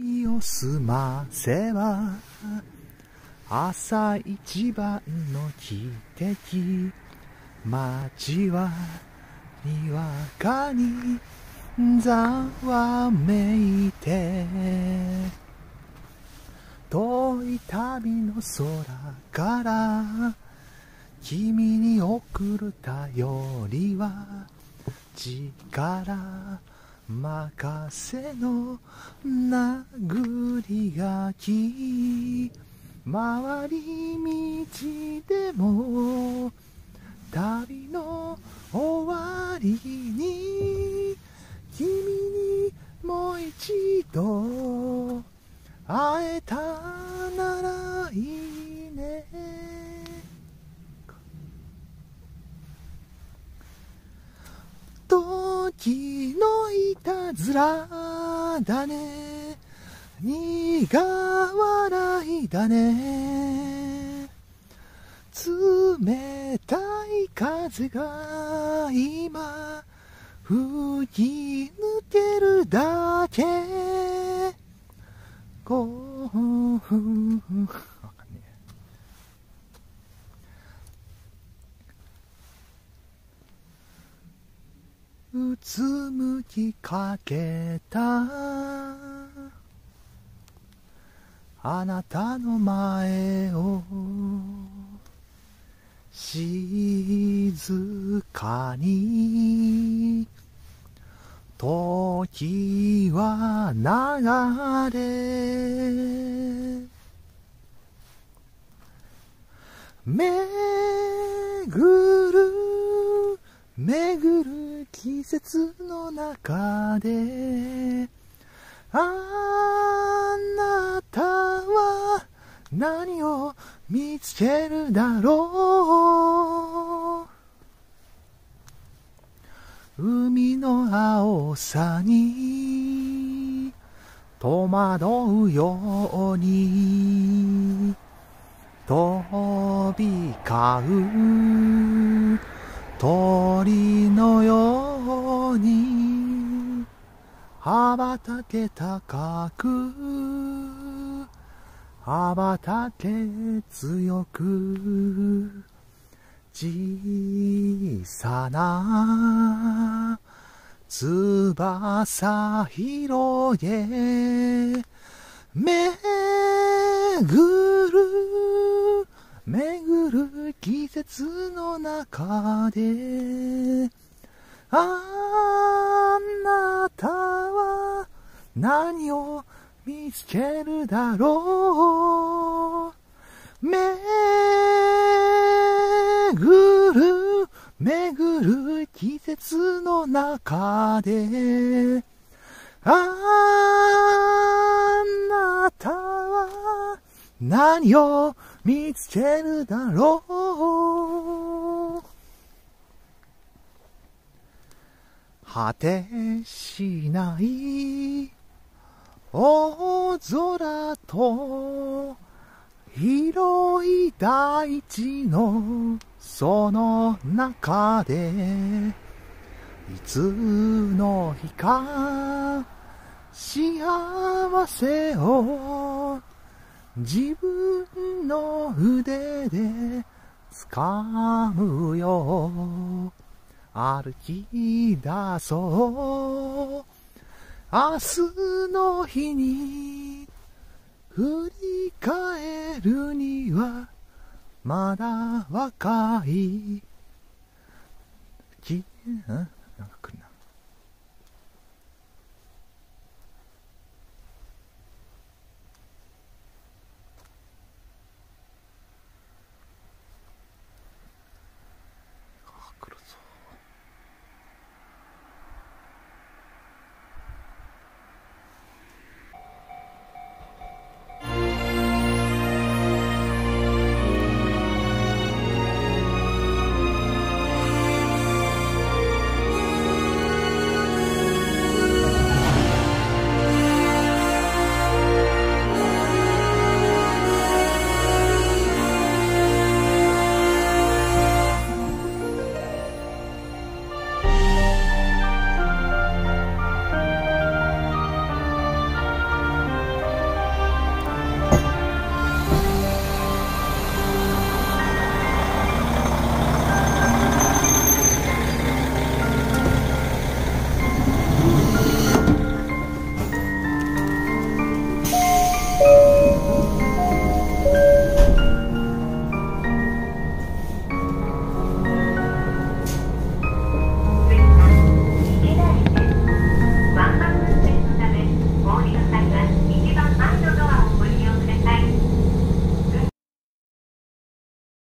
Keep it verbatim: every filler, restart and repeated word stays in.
気を済ませば朝一番の汽笛、街はにわかにざわめいて、遠い旅の空から君に送る便りは力任せの殴り書き、回り道でも旅の終わりに君にもう一度会えたならいいね。時のいたずらだね、苦笑いだね、冷たい風が今吹き抜けるだけ。こうわかんねえ。うつむきかけたあなたの前を静かに時は流れ、巡る巡る季節の中で、あなたは何を見つけるだろう。海の青さに戸惑うように飛び交う鳥のように羽ばたけ高く羽ばたけ強く、小さな翼広げ巡る巡る季節の中で、あなたは何を見つけるだろう。巡る巡る季節の中で、あなたは何を見つけるだろう。果てしない大空と広い大地のその中で、いつの日か幸せを自分の腕で掴むよ。歩き出そう明日の日に、振り返るにはまだ若いきんなんか来る